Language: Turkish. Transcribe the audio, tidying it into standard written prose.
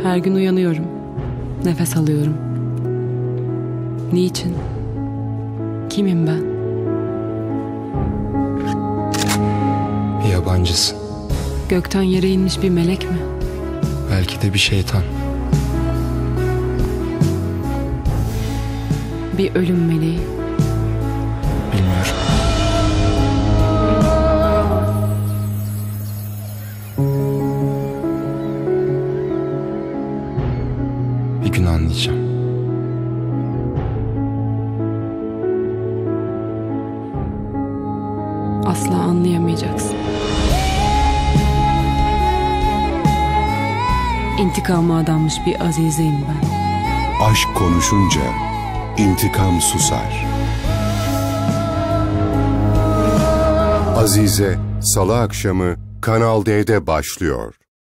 Her gün uyanıyorum. Nefes alıyorum. Niçin? Kimim ben? Bir yabancısın. Gökten yere inmiş bir melek mi? Belki de bir şeytan. Bir ölüm meleği. Bilmiyorum. Bir gün anlayacağım. Asla anlayamayacaksın. İntikama adanmış bir Azize'yim ben. Aşk konuşunca intikam susar. Azize Salı akşamı Kanal D'de başlıyor.